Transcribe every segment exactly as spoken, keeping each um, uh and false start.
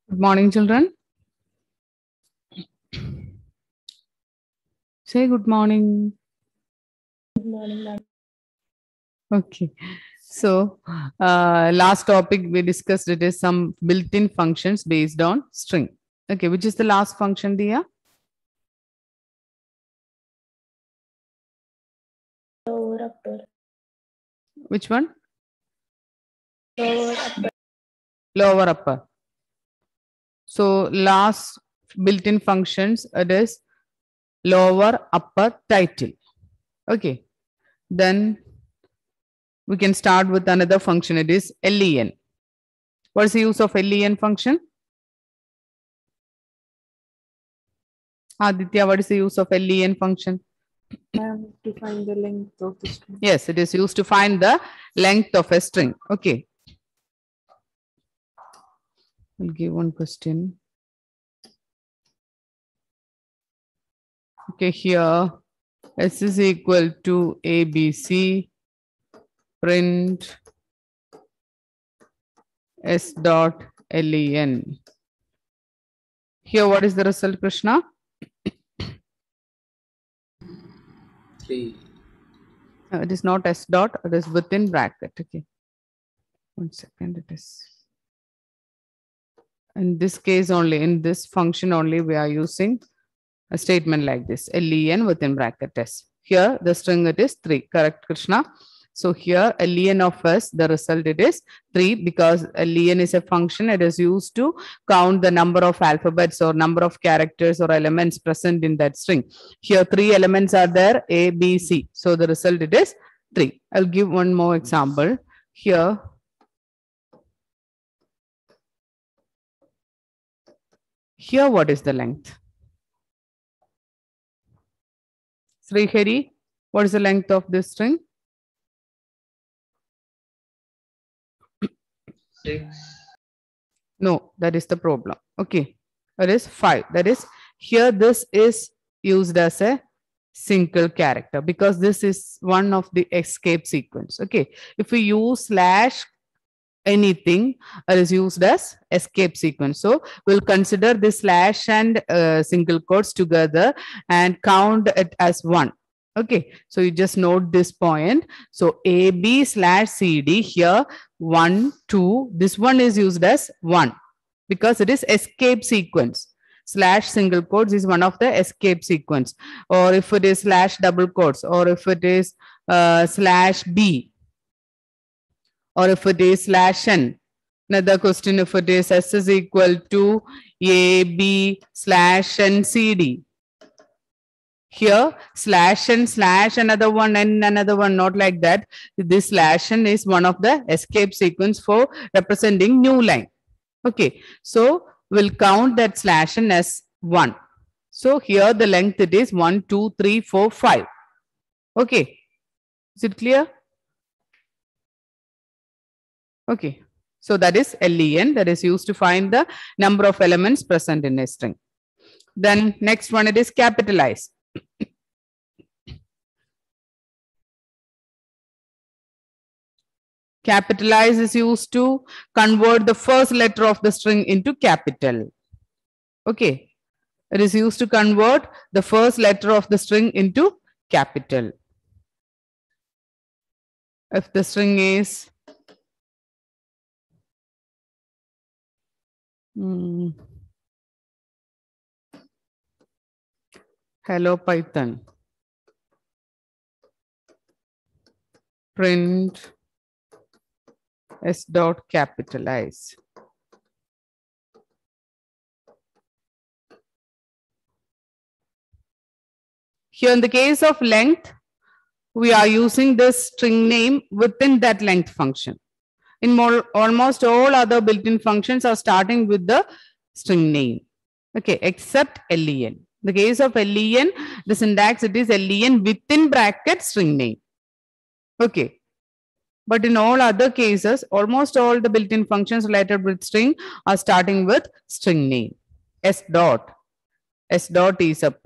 Good morning, children. Say good morning. Good morning, ma'am. Okay. So, uh, last topic we discussed it is some built-in functions based on string. Okay, which is the last function, Dia? Lower upper. Which one? Lower upper. Lower upper. So, last built-in functions it is lower upper title. Okay. Then we can start with another function. It is len. What is the use of len function? Aditya, what is the use of len function? Ma'am, to find the length of the string. Yes, it is used to find the length of a string. Okay. I'll give one question. Okay, here S is equal to A B C, print S dot len. Here, what is the result, Krishna? Three. Uh, it is not S dot, it is within bracket. Okay. One second, it is. In this case only, in this function only, we are using a statement like this, len within bracket S. Here, the string it is three, correct, Krishna? So here, len of S, the result it is three because len is a function. It is used to count the number of alphabets or number of characters or elements present in that string. Here, three elements are there, A, B, C. So the result it is three. I'll give one more example. Here, here what is the length? Srihari, what is the length of this string? Six. No, that is the problem. Okay, that is five. That is here this is used as a single character because this is one of the escape sequence. Okay, if we use slash anything, it is used as escape sequence. So we'll consider this slash and uh, single quotes together and count it as one. Okay, so you just note this point. So A B slash C D here, one, two, this one is used as one because it is escape sequence. Slash single quotes is one of the escape sequence. Or if it is slash double quotes, or if it is uh, slash B, or if it is slash n. Another question, if it is S is equal to A B slash N C D. Here, slash n slash another one and another one, not like that. This slash n is one of the escape sequence for representing new line. Okay, so we'll count that slash n as one. So here the length it is one, two, three, four, five. Okay, is it clear? Okay, so that is len, that is used to find the number of elements present in a string. Then next one, it is capitalize. Capitalize is used to convert the first letter of the string into capital. Okay, it is used to convert the first letter of the string into capital. If the string is hmm, hello Python, print S dot capitalize. Here in the case of length, we are using this string name within that length function. In more, almost all other built-in functions are starting with the string name. Okay, except len. The case of len, the syntax it is len within bracket string name. Okay. But in all other cases, almost all the built-in functions related with string are starting with string name. S dot. S dot is a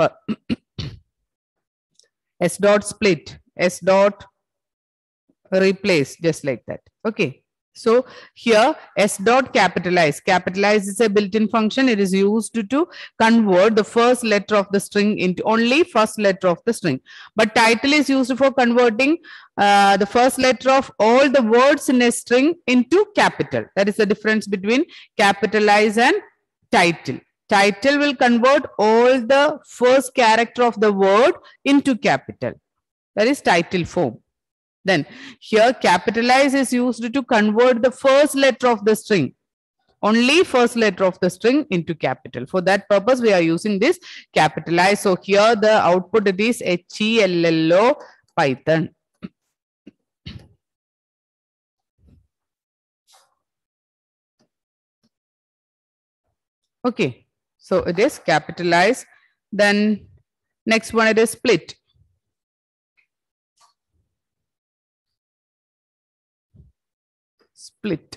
S dot split. S dot replace, just like that. Okay. So here s dot capitalize. Capitalize is a built-in function. It is used to, to convert the first letter of the string into only first letter of the string. But title is used for converting uh, the first letter of all the words in a string into capital. That is the difference between capitalize and title. Title will convert all the first character of the word into capital. That is title form. Then here capitalize is used to convert the first letter of the string, only first letter of the string into capital. For that purpose, we are using this capitalize. So here the output it is H E L L O Python. Okay, so it is capitalize. Then next one it is split. Split.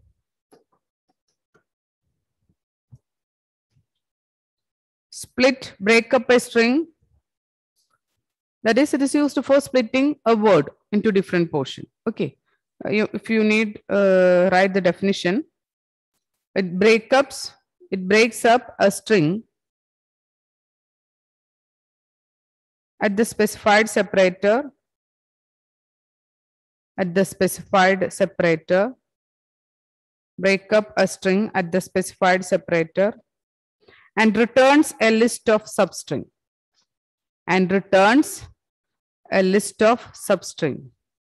Split, break up a string. That is, it is used for splitting a word into different portion. Okay, uh, you, if you need uh, write the definition, it break ups, it breaks up a string at the specified separator, at the specified separator, break up a string at the specified separator, and returns a list of substring, and returns a list of substring.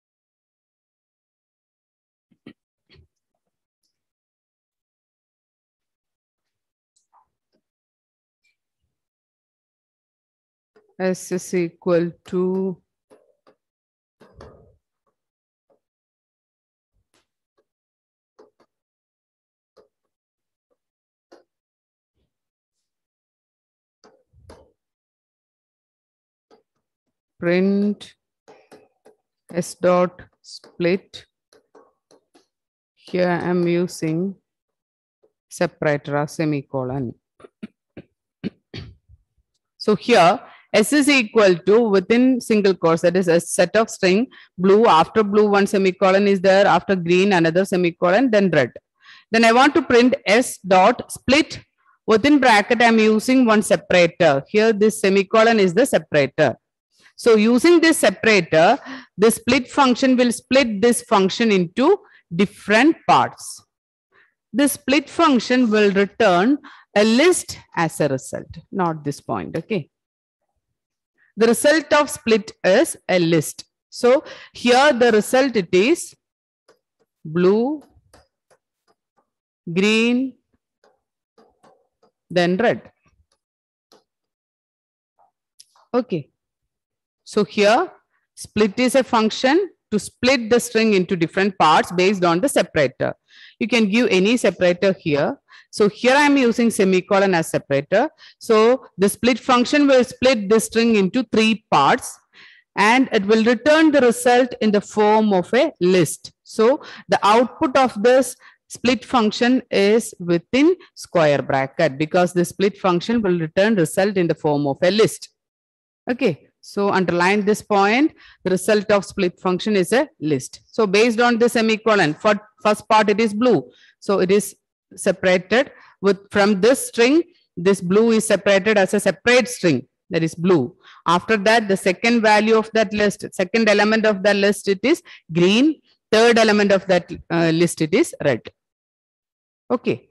S is equal to print s dot split. Here I am using separator or semicolon. So here s is equal to within single quotes, that is a set of string blue, after blue one semicolon is there, after green another semicolon, then red. Then I want to print s dot split. Within bracket I am using one separator. Here this semicolon is the separator. So using this separator, the split function will split this function into different parts. The split function will return a list as a result, not this point, okay? The result of split is a list. So here the result it is blue, green, then red. Okay. So here split is a function to split the string into different parts based on the separator. You can give any separator here. So here I am using semicolon as separator. So the split function will split the string into three parts and it will return the result in the form of a list. So the output of this split function is within square bracket because the split function will return result in the form of a list. Okay. So underline this point, the result of split function is a list. So based on the semicolon, for first part it is blue. So it is separated with from this string, this blue is separated as a separate string, that is blue. After that, the second value of that list, second element of that list, it is green. Third element of that uh, list, it is red. Okay.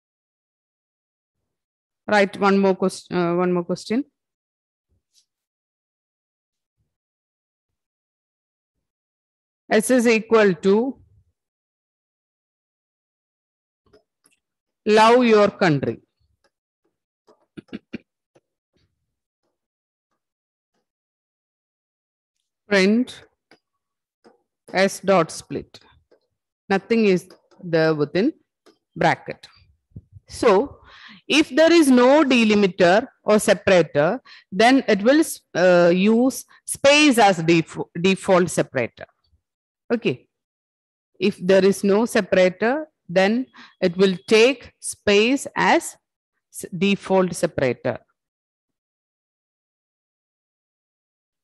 Right, one more question. Uh, one more question. S is equal to love your country. Print s dot split. Nothing is there within bracket. So if there is no delimiter or separator, then it will uh, use space as def default separator. Okay. If there is no separator, then it will take space as default separator.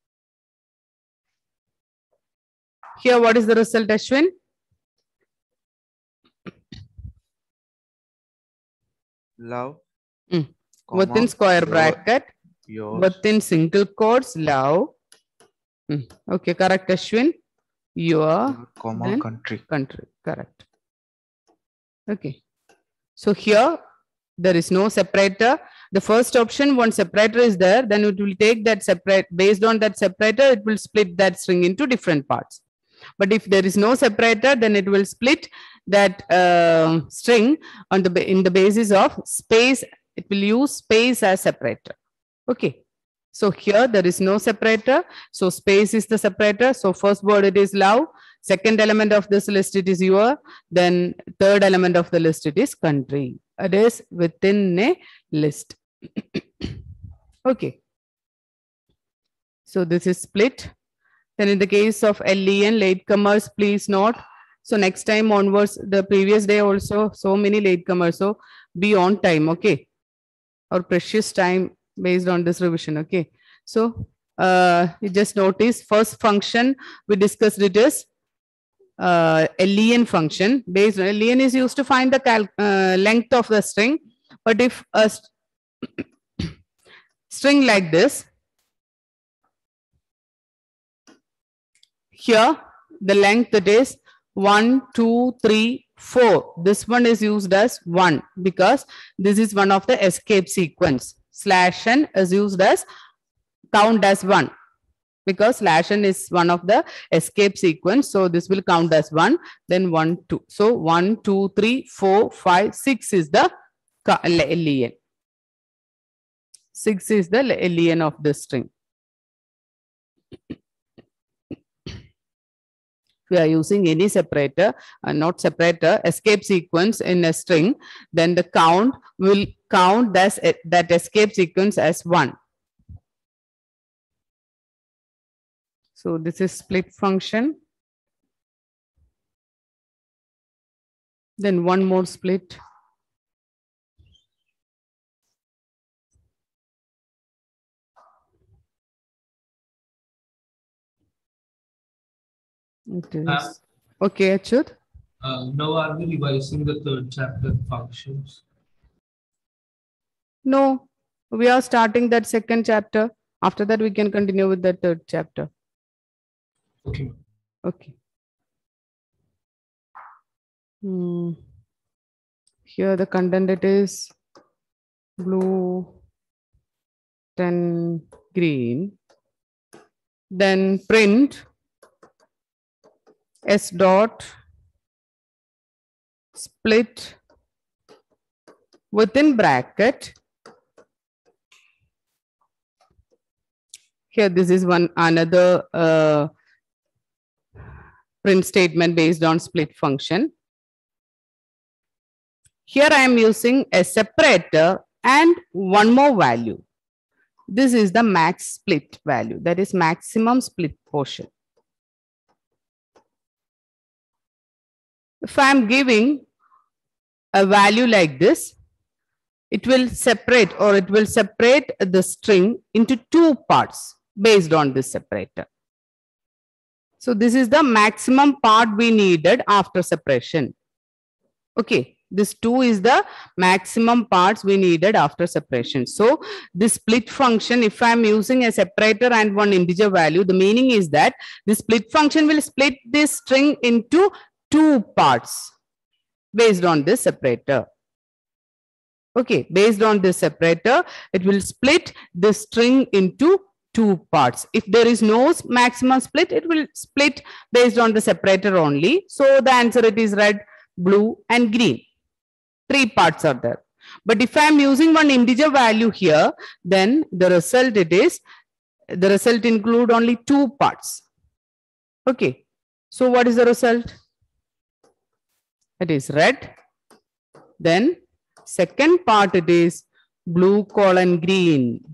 Here, what is the result, Ashwin? love, Mm. comma, Within square your, bracket, yours, within single quotes, love. Mm. Okay, correct, Ashwin. Your, your, comma, then country. country, correct. Okay. So here there is no separator. The first option, one separator is there, then it will take that separate, based on that separator, it will split that string into different parts. But if there is no separator, then it will split that uh, string on the in the basis of space. It will use space as separator. Okay. So here there is no separator. So space is the separator. So first word it is love. Second element of this list it is your. Then third element of the list it is country. It is within a list. Okay. So this is split. Then in the case of L E N, latecomers, please note. So next time onwards, the previous day also, so many latecomers. So be on time, okay? Or precious time based on this revision, okay? So uh, you just notice first function we discussed it is uh, L E N function. Based on L E N is used to find the cal uh, length of the string. But if a st string like this, here the length it is one, two, three, four. This one is used as one because this is one of the escape sequence. Slash n is used as count as one because slash n is one of the escape sequence. So this will count as one, then one, two. So one, two, three, four, five, six is the L E N. six is the L E N of the string. We are using any separator, uh, not separator, escape sequence in a string, then the count will count that, that escape sequence as one. So this is split function. Then one more split. It is. Uh, Okay, Achyut. Uh, now are we revising the third chapter functions? No, we are starting that second chapter. After that, we can continue with the third chapter. Okay. Okay. Hmm. Here the content it is blue, then green, then print s dot split within bracket. Here this is one another uh, print statement based on split function. Here I am using a separator and one more value. This is the max split value, that is maximum split portion. If I am giving a value like this, it will separate or it will separate the string into two parts based on this separator. So this is the maximum part we needed after separation. Okay, this two is the maximum parts we needed after separation. So this split function, if I'm using a separator and one integer value, the meaning is that the split function will split this string into two parts based on this separator. Okay, based on this separator, it will split the string into two parts. If there is no maximum split, it will split based on the separator only. So the answer it is red, blue and green. Three parts are there. But if I am using one integer value here, then the result it is, the result include only two parts. Okay, so what is the result? It is red. Then second part it is blue colon green.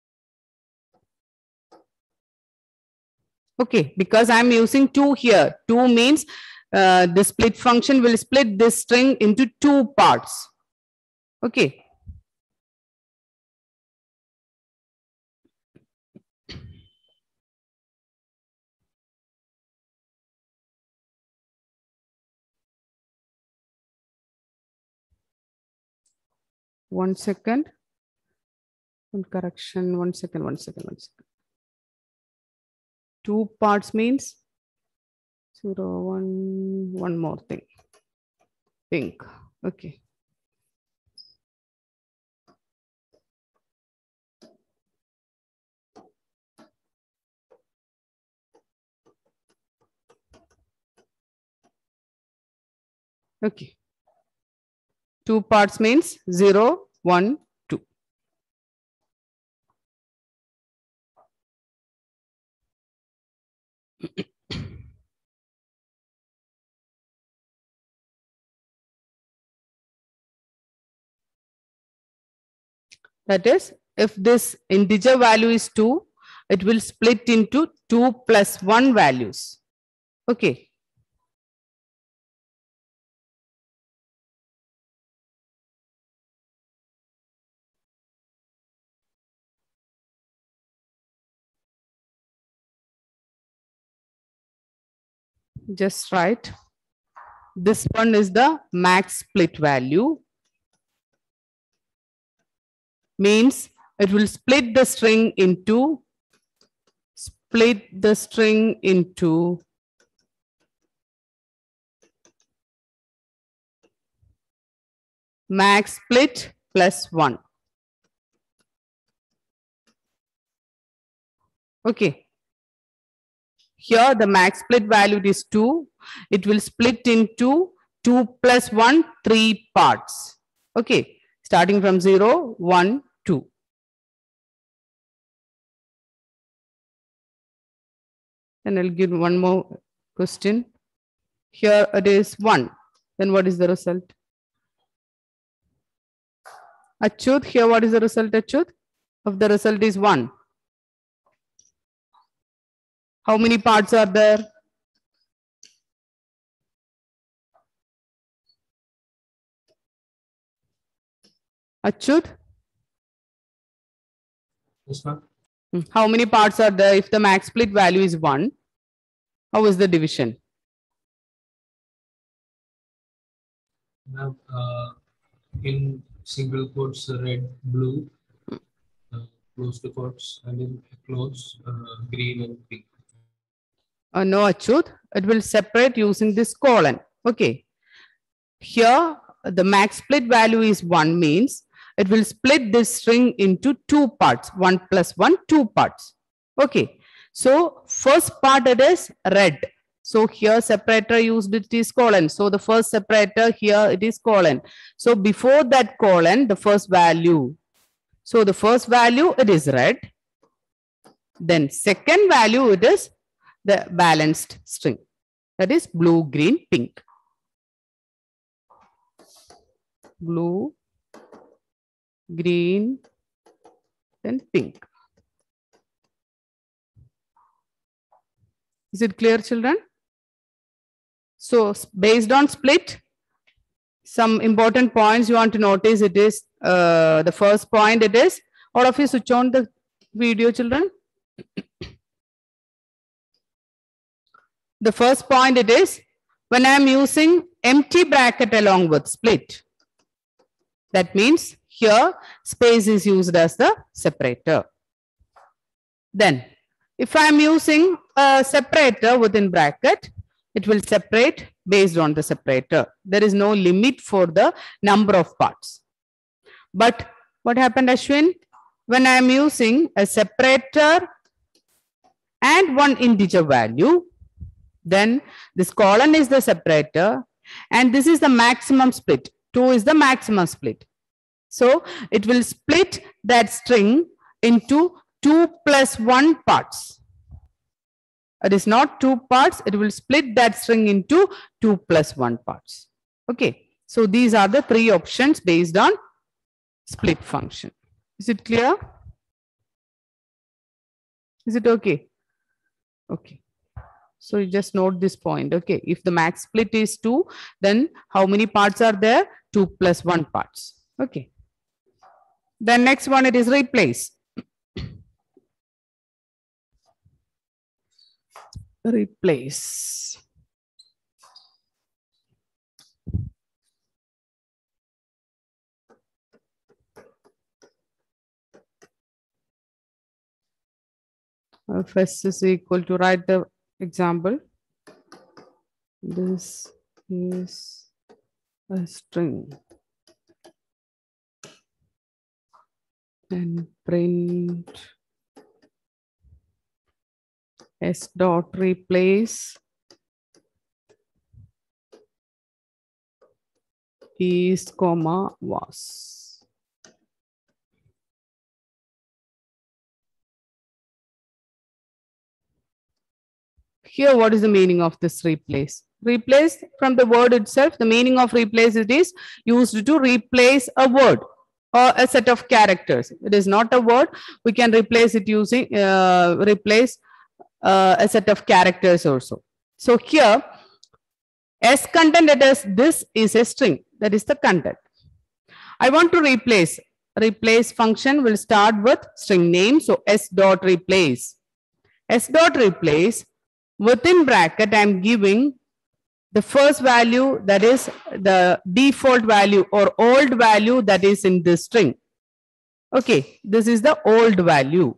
Okay, because I'm using two here. Two means uh, the split function will split this string into two parts. Okay. One second. One correction. One second. One second. One second. Two parts means zero, one, one more thing. Pink. Okay. Okay. Two parts means zero, one, two. That is, if this integer value is two, it will split into two plus one values. Okay. Just write. This one is the max split value. Means it will split the string into split the string into max split plus one. Okay. Here the max split value is two. It will split into two plus one, three parts. Okay. Starting from zero, one, two. And I'll give one more question. Here it is one. Then what is the result? Achyut, here what is the result, Achyut? Of the result is one. How many parts are there? Achyut? Yes, ma'am. How many parts are there if the max split value is one? How is the division? Ma'am, uh, in single quotes, red, blue, uh, close the quotes, and in close, uh, green and pink. Uh, no, Achyut. It will separate using this colon. Okay. Here, the max split value is one means it will split this string into two parts. one plus one, two parts. Okay. So, first part it is red. So, here separator used it is colon. So, the first separator here it is colon. So, before that colon, the first value. So, the first value it is red. Then second value it is the balanced string. That is blue, green, pink. Blue, green, then pink. Is it clear, children? So, based on split, some important points you want to notice. It is uh, the first point. It is all of you switch on the video, children. The first point it is when I am using empty bracket along with split. That means here space is used as the separator. Then if I am using a separator within bracket, it will separate based on the separator. There is no limit for the number of parts. But what happened, Ashwin? When I am using a separator and one integer value, then this colon is the separator and this is the maximum split. two is the maximum split. So it will split that string into two plus one parts. It is not two parts. It will split that string into two plus one parts. Okay. So these are the three options based on split function. Is it clear? Is it okay? Okay. So you just note this point. Okay. If the max split is two, then how many parts are there? two plus one parts. Okay. Then next one, it is replace. Replace. If S is equal to, write the example. This is a string. And print S dot replace is comma was. Here, what is the meaning of this replace? Replace, from the word itself, the meaning of replace, it is used to replace a word or a set of characters. It is not a word. We can replace it using uh, replace uh, a set of characters also. So here, S content, it is, this is a string. That is the content. I want to replace. Replace function will start with string name. So S dot replace. S dot replace, within bracket, I am giving the first value, that is the default value or old value that is in this string. Okay, this is the old value.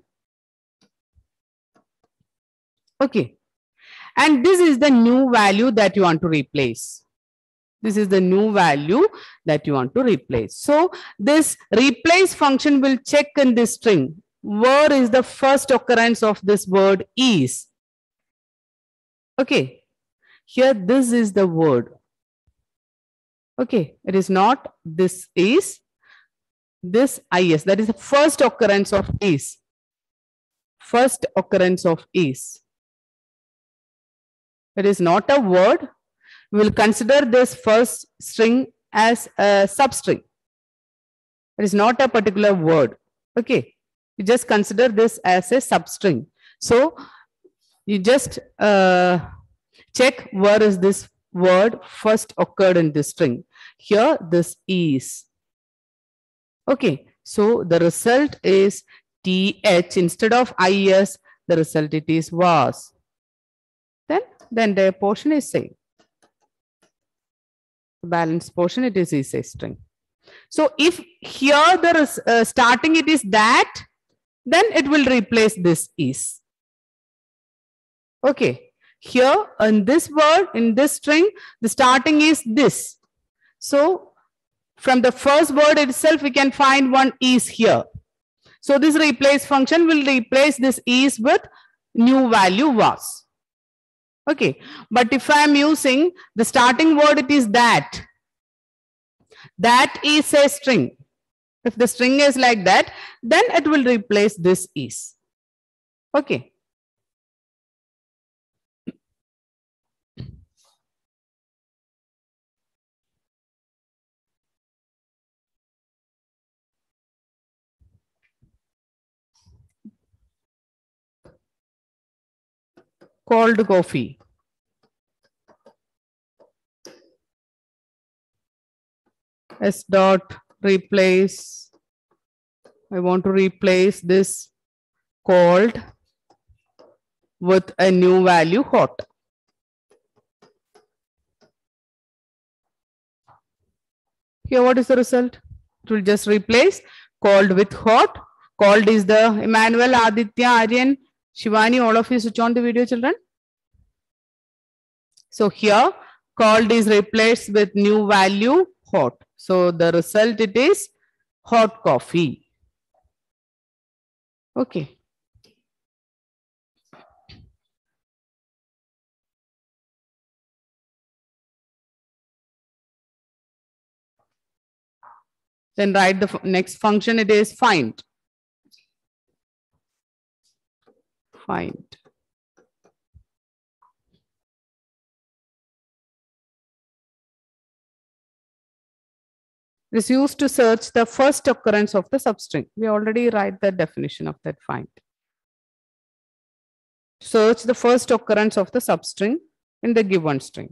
Okay, and this is the new value that you want to replace. This is the new value that you want to replace. So this replace function will check in this string, where is the first occurrence of this word is. Okay. Here, this is the word. Okay, it is not this is, this is. That is the first occurrence of is. First occurrence of is. It is not a word. We will consider this first string as a substring. It is not a particular word. Okay, you just consider this as a substring. So you just uh, check where is this word first occurred in this string. Here, this is. Okay, so the result is T H instead of I S, the result it is was. Then, then the portion is same. The balance portion, it is, is a string. So if here the uh, starting it is that, then it will replace this is. Okay. Here in this word, in this string, the starting is this. So from the first word itself, we can find one is here. So this replace function will replace this is with new value was. Okay. But if I am using the starting word, it is that. That is a string. If the string is like that, then it will replace this is. Okay. Cold coffee. S dot replace. I want to replace this cold with a new value hot. Here, what is the result? It will just replace cold with hot. Cold is the Emmanuel, Aditya, Aryan, Shivani, all of you switch on the video, children. So here, cold is replaced with new value hot. So the result it is hot coffee. Okay. Then write the next function, it is find. Find. It is used to search the first occurrence of the substring. We already write the definition of that find. Search the first occurrence of the substring in the given string.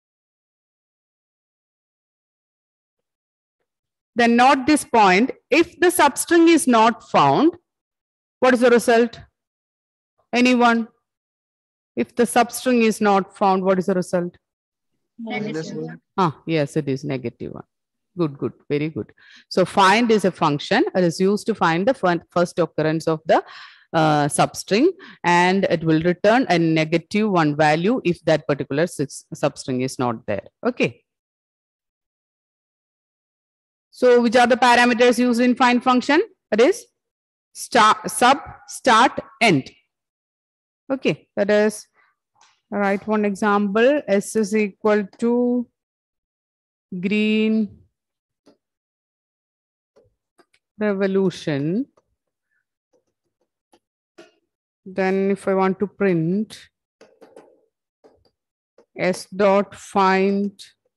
Then note this point, if the substring is not found, what is the result? Anyone? If the substring is not found, what is the result? Negative. Ah, yes, it is negative one. Good, good, very good. So find is a function. It is used to find the first occurrence of the uh, substring, and it will return a negative one value if that particular substring is not there. Okay. So which are the parameters used in find function? That is start, sub, start, end. Okay, that is, write one example. S is equal to green revolution. Then if I want to print S dot find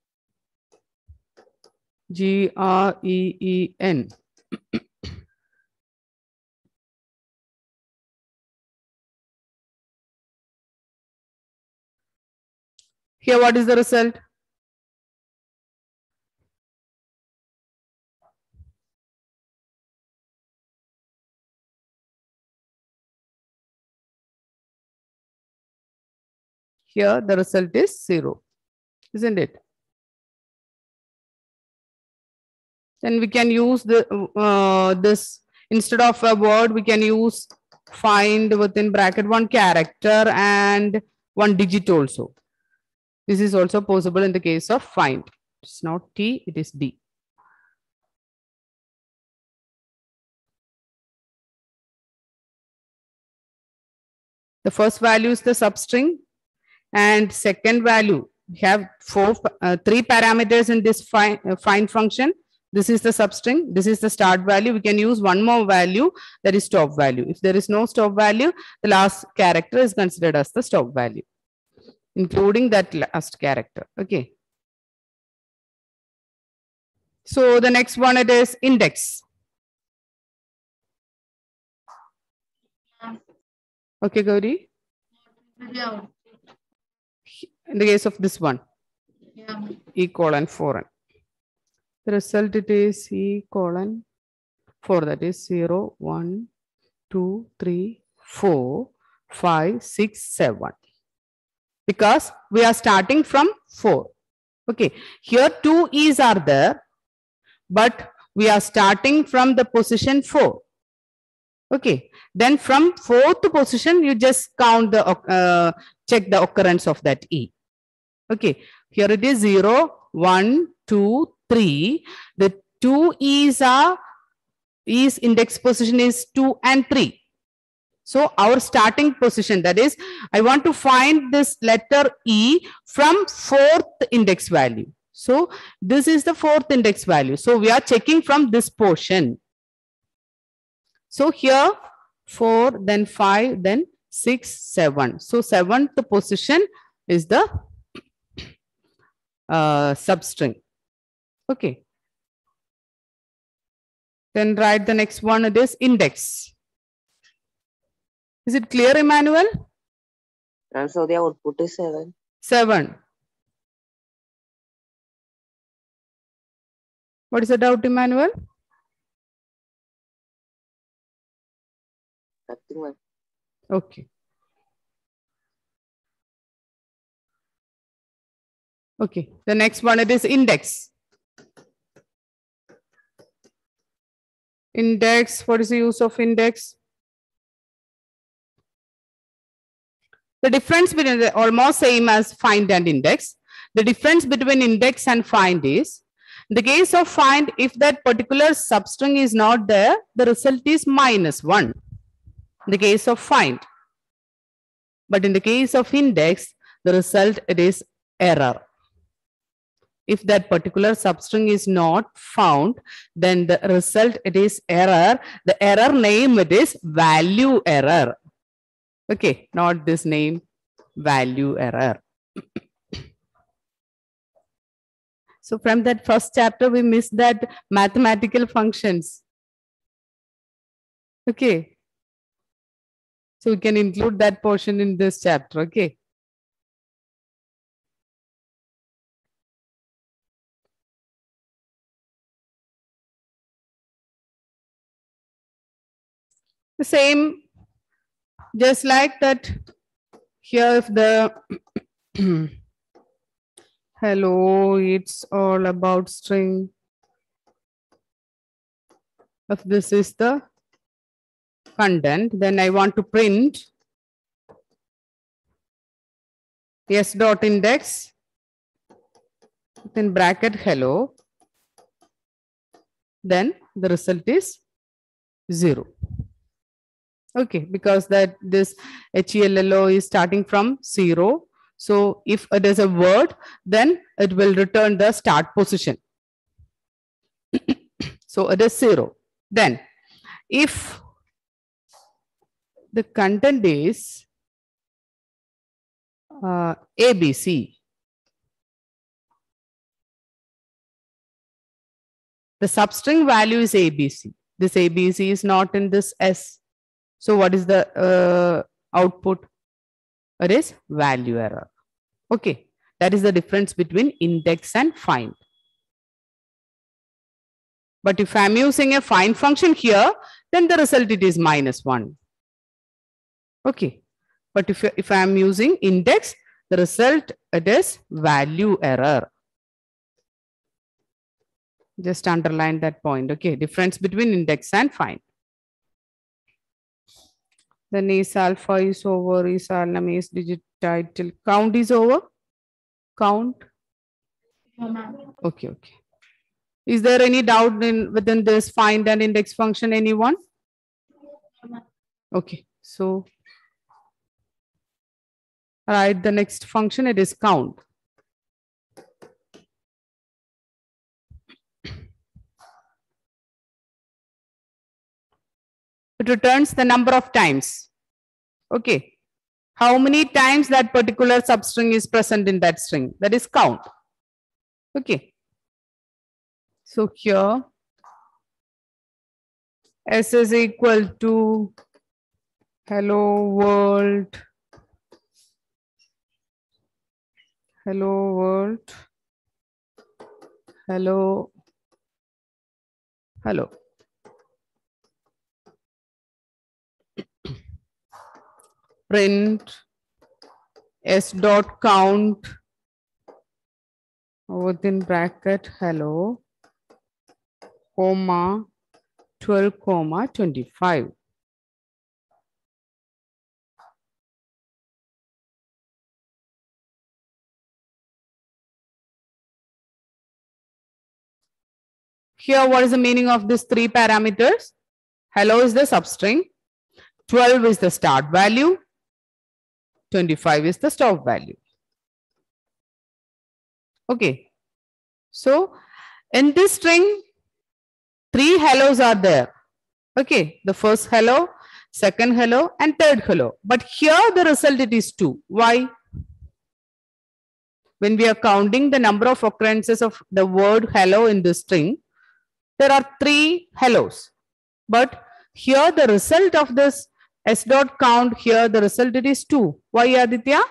G R E E N. Here, what is the result? Here, the result is zero, isn't it? Then we can use the uh, this instead of a word, we can use find within bracket one character and one digit also. This is also possible in the case of find. It's not T, it is D. The first value is the substring, and second value, we have four, uh, three parameters in this find, uh, find function. This is the substring, this is the start value. We can use one more value, that is stop value. If there is no stop value, the last character is considered as the stop value, including that last character. Okay. So the next one, it is index. Okay, Gauri. Yeah. In the case of this one, Yeah. E colon four. The result, it is E colon four, that is zero, one, two, three, four, five, six, seven. Because we are starting from four. Okay, here two E's are there, but we are starting from the position four. Okay, then from fourth position, you just count the, uh, check the occurrence of that E. Okay, here it is zero, one, two, three. The two E's are, E's index position is two and three. So our starting position, that is, I want to find this letter E from fourth index value. So this is the fourth index value. So we are checking from this portion. So here four, then five, then six, seven. So seventh position is the uh, substring. Okay. Then write the next one, it is index. Is it clear, Emmanuel? And so the output is seven. Seven. What is the doubt, Emmanuel? Nothing much. Okay. Okay. The next one, it is index. Index. What is the use of index? The difference between the almost same as find and index. The difference between index and find is, in the case of find, if that particular substring is not there, the result is minus one. In the case of find. But in the case of index, the result, it is error. If that particular substring is not found, then the result, it is error. The error name, it is value error. Okay, not this name, value error. So from that first chapter, we missed that mathematical functions. Okay. So we can include that portion in this chapter. Okay. The same, just like that. Here, if the hello, it's all about string. If this is the content, then I want to print s dot index within bracket hello, then the result is zero. Okay, because that this hello is starting from zero. So if it is a word, then it will return the start position. So it is zero. Then if the content is uh, A B C, the substring value is A B C. This A B C is not in this S. So what is the uh, output? It is value error. Okay, that is the difference between index and find. But if I'm using a find function here, then the result it is minus one. Okay, but if, if I'm using index, the result it is value error. Just underline that point. Okay, difference between index and find. Then is alpha is over, is alnam is digit title, count is over, count. Yeah, ma'am. Okay, okay. Is there any doubt in within this find and index function, anyone? Okay, so write the next function, it is count. It returns the number of times. Okay. How many times that particular substring is present in that string? That is count. Okay. So here S is equal to hello world. Hello world. Hello. Hello. Print s dot count within bracket hello comma twelve comma twenty-five. Here, what is the meaning of these three parameters? Hello is the substring, twelve is the start value, twenty-five is the stop value. Okay. So in this string, three hellos are there. Okay. The first hello, second hello, and third hello. But here the result it is two. Why? When we are counting the number of occurrences of the word hello in this string, there are three hellos. But here the result of this s dot count, here the result it is two. Why, Aditya?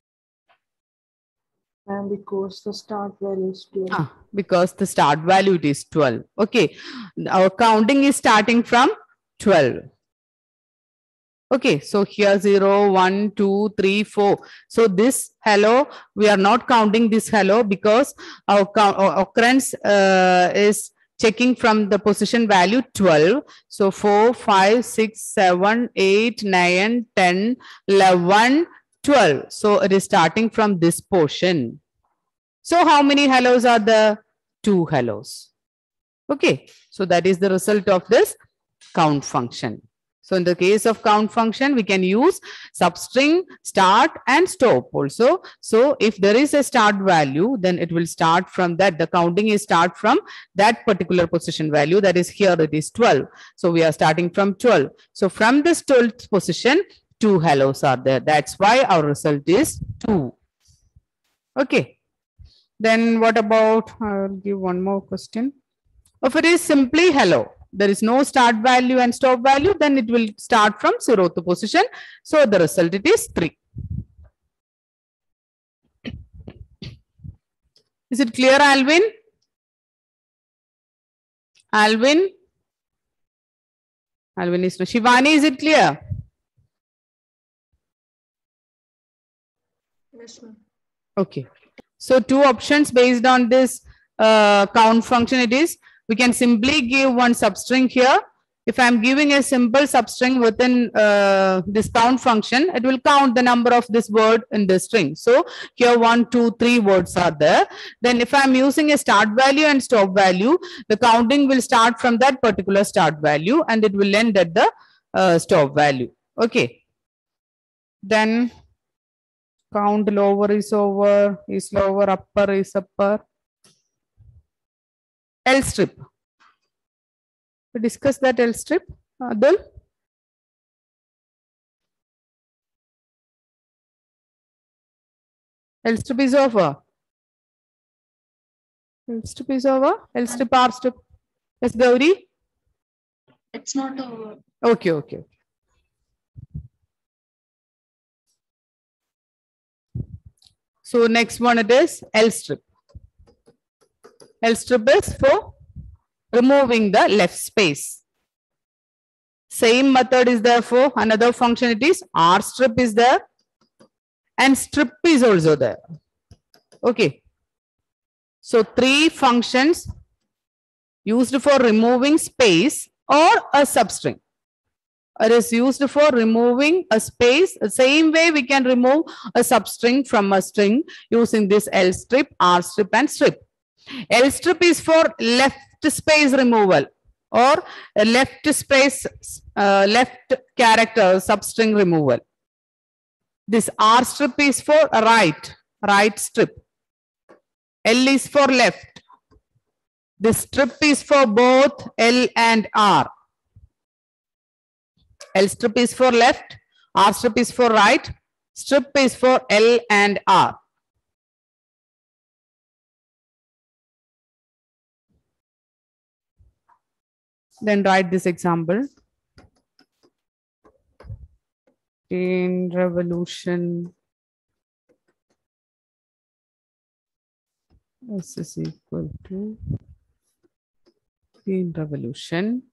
And because the start value is twelve. Ah, because the start value it is twelve. Okay. Our counting is starting from twelve. Okay. So here zero, one, two, three, four. So this hello, we are not counting this hello because our, count, our occurrence uh, is checking from the position value twelve. So four, five, six, seven, eight, nine, ten, eleven, twelve. So it is starting from this portion. So how many hellos are there? Two hellos. Okay. So that is the result of this count function. So in the case of count function, we can use substring, start and stop also. So if there is a start value, then it will start from that. The counting is start from that particular position value. That is here it is twelve. So we are starting from twelve. So from this twelfth position, two hellos are there. That's why our result is two. Okay. Then what about, I'll give one more question. If it is simply hello, there is no start value and stop value, then it will start from zeroth position. So the result it is three. Is it clear, Alvin? Alvin? Alvin is no. Shivani, is it clear? Yes, ma'am. Okay. So two options based on this uh, count function it is. We can simply give one substring here If I'm giving a simple substring within uh, this count function, it will count the number of this word in the string. So here one, two, three words are there. Then if I'm using a start value and stop value, the counting will start from that particular start value and it will end at the uh, stop value. Okay. Then count lower is over, is lower, upper is upper. L strip. We discuss that L strip, Adul. L strip is over. L strip is over. L strip, R strip. Yes, Gauri. It's not over. Okay, okay. So next one it is L strip. L strip is for removing the left space. Same method is there for another function. It is R strip is there and strip is also there. Okay. So three functions used for removing space or a substring. It is used for removing a space. The same way we can remove a substring from a string using this L strip, R strip and strip. L strip is for left space removal or left space, uh, left character substring removal. This R strip is for right, right strip. L is for left. This strip is for both L and R. L strip is for left, R strip is for right, strip is for L and R. Then write this example. In revolution, S is equal to in revolution.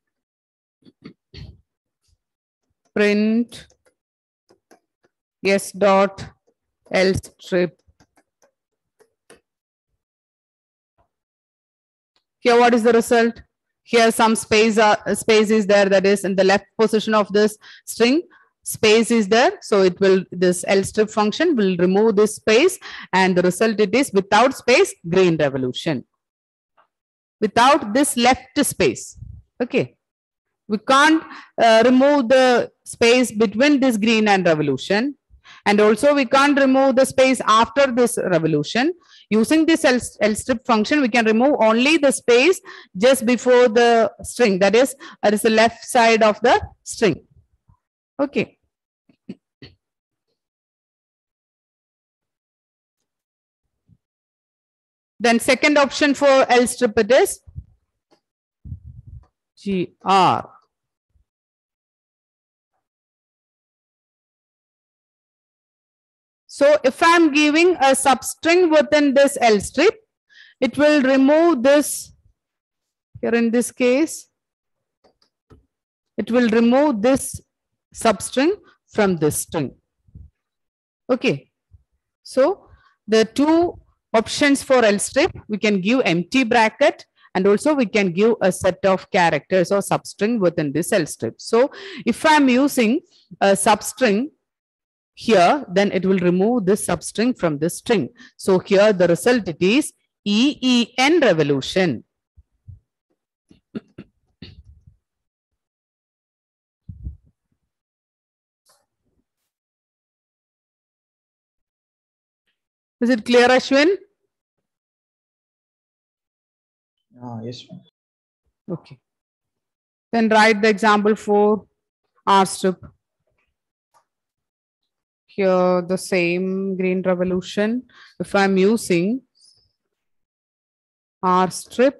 Print S dot L strip. Here, what is the result? Here, some space uh, space is there, that is in the left position of this string. Space is there, so it will, this L strip function will remove this space, and the result it is without space, green revolution. Without this left space. Okay. We can't uh, remove the space between this green and revolution. And also we can't remove the space after this revolution. Using this L, L strip function, we can remove only the space just before the string. That is, that is the left side of the string. Okay. Then second option for L strip it is G R. So if I'm giving a substring within this L strip, it will remove this, here in this case, it will remove this substring from this string. Okay. So the two options for L strip, we can give empty bracket and also we can give a set of characters or substring within this L strip. So if I'm using a substring here, then it will remove this substring from this string. So here the result it is E E N revolution. Is it clear, Ashwin? Ah, yes, ma'am. Okay. Then write the example for R strip. Here the same green revolution. If I'm using R strip,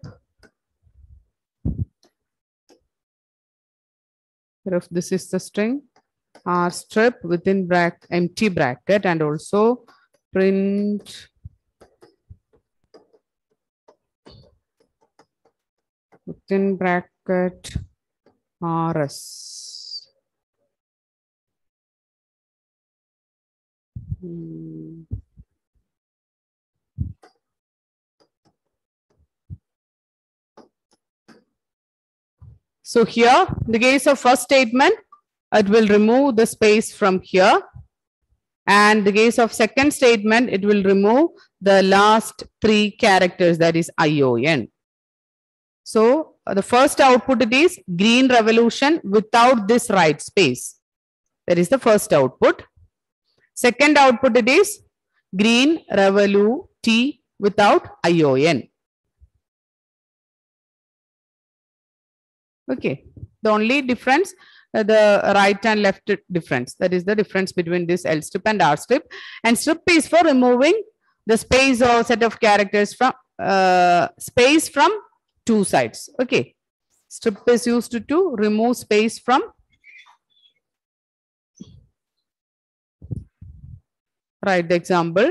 if this is the string, R strip within bracket, empty bracket, and also print within bracket R S. Hmm. So here, in the case of first statement, it will remove the space from here. And the case of second statement, it will remove the last three characters, that is I O N. So uh, the first output it is green revolution without this right space. That is the first output. Second output it is green revolu T without I O N. Okay. The only difference, uh, the right and left difference. That is the difference between this L strip and R strip. And strip is for removing the space or set of characters from uh, space from two sides. Okay. Strip is used to, to remove space from. Write the example.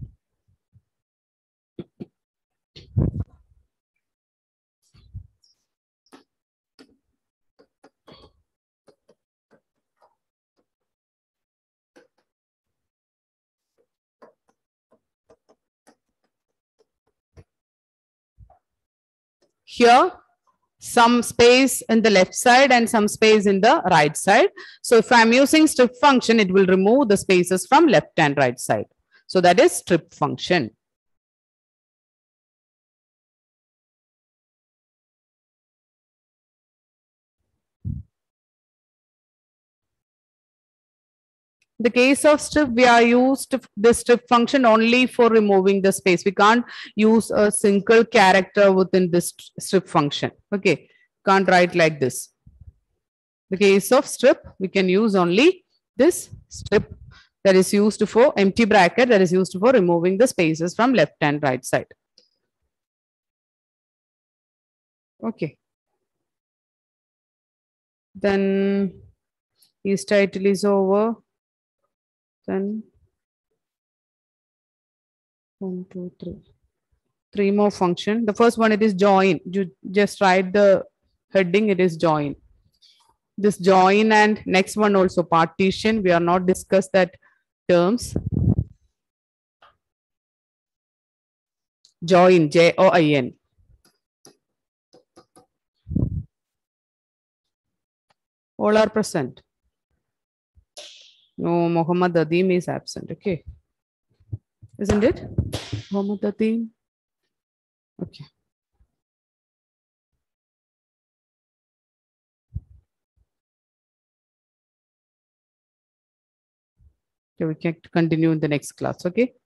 Here, some space in the left side and some space in the right side. So if I'm using strip function, it will remove the spaces from left and right side. So that is strip function. The case of strip, we are used the strip function only for removing the space. We can't use a single character within this strip function. Okay, can't write like this. The case of strip, we can use only this strip that is used for empty bracket, that is used for removing the spaces from left and right side. Okay. Then his title is over. Then one, two, three. Three more function. The first one, it is join. You just write the heading, it is join. This join and next one also partition. We are not discussed that terms. Join, J O I N. All are present. No, Muhammad Adim is absent. Okay. Isn't it? Muhammad Adim. Okay. Okay, we can continue in the next class. Okay.